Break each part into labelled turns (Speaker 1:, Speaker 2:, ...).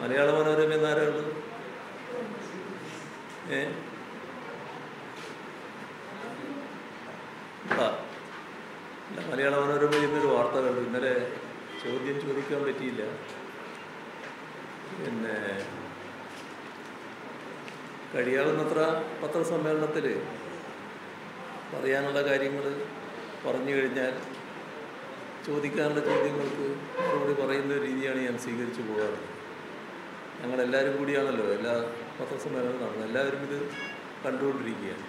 Speaker 1: മലയാള മനോരമ എന്നാരാ ഉള്ളത്? അല്ല, മലയാള മനോരമയിൽ ഇന്നൊരു വാർത്ത കണ്ടു. ഇന്നലെ ചോദ്യം ചോദിക്കാൻ പറ്റിയില്ല. പിന്നെ കഴിയാവുന്നത്ര പത്രസമ്മേളനത്തിൽ പറയാനുള്ള കാര്യങ്ങൾ പറഞ്ഞു കഴിഞ്ഞാൽ ചോദിക്കാനുള്ള ചോദ്യങ്ങൾക്ക് മറുപടി പറയുന്ന രീതിയാണ് ഞാൻ സ്വീകരിച്ചു പോകാറുള്ളത്. ഞങ്ങളെല്ലാവരും കൂടിയാണല്ലോ എല്ലാ പത്രസമ്മേളനവും നടന്നത്. എല്ലാവരും ഇത് കണ്ടുകൊണ്ടിരിക്കുകയാണ്.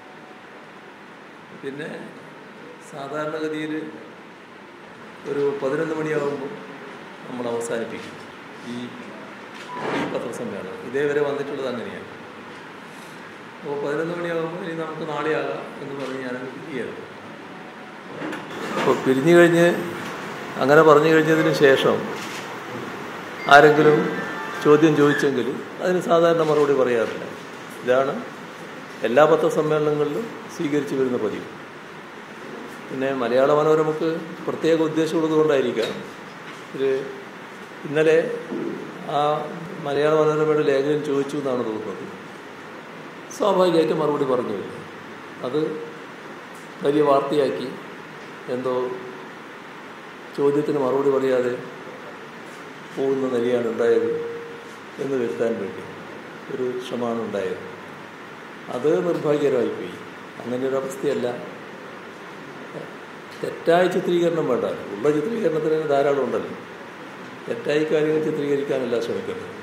Speaker 1: പിന്നെ സാധാരണഗതിയിൽ ഒരു 11 മണിയാകുമ്പോൾ നമ്മൾ അവസാനിപ്പിക്കും ഈ പത്രസമ്മേളനം. ഇതേവരെ വന്നിട്ടുള്ളത് അങ്ങനെയാണ്. അപ്പോൾ 11 മണിയാകുമ്പോൾ ഇനി നമുക്ക് നാളെ ആകാം എന്ന് പറഞ്ഞ് ഞാനത് പിരിക്കുകയാണ്. അപ്പോൾ പിരിഞ്ഞു കഴിഞ്ഞ് അങ്ങനെ പറഞ്ഞു കഴിഞ്ഞതിന് ശേഷം ആരെങ്കിലും ചോദ്യം ചോദിച്ചെങ്കിൽ അതിന് സാധാരണ മറുപടി പറയാറില്ല. ഇതാണ് എല്ലാ പത്രസമ്മേളനങ്ങളിലും സ്വീകരിച്ചു വരുന്ന പതിവ്. പിന്നെ മലയാള മനോരമക്ക് പ്രത്യേക ഉദ്ദേശമുള്ളത് കൊണ്ടായിരിക്കാം ഇന്നലെ ആ മലയാള മനോരമയുടെ ലേഖകൻ ചോദിച്ചു എന്നാണ് തോന്നുന്നത്. സ്വാഭാവികമായിട്ട് മറുപടി പറഞ്ഞു. അത് വലിയ വാർത്തയാക്കി എന്തോ ചോദ്യത്തിന് മറുപടി പറയാതെ പോകുന്ന നിലയാണ് ഉണ്ടായത് എന്ന് വരുത്താൻ വേണ്ടി ഒരു ശ്രമമാണ് ഉണ്ടായത്. അത് നിർഭാഗ്യകരമായിപ്പോയി. അങ്ങനെയൊരു അവസ്ഥയല്ല. തെറ്റായ ചിത്രീകരണം വേണ്ട. ഉള്ള ചിത്രീകരണത്തിന് ധാരാളം ഉണ്ടല്ലോ. തെറ്റായി കാര്യങ്ങൾ ചിത്രീകരിക്കാനല്ല ശ്രമിക്കുന്നത്.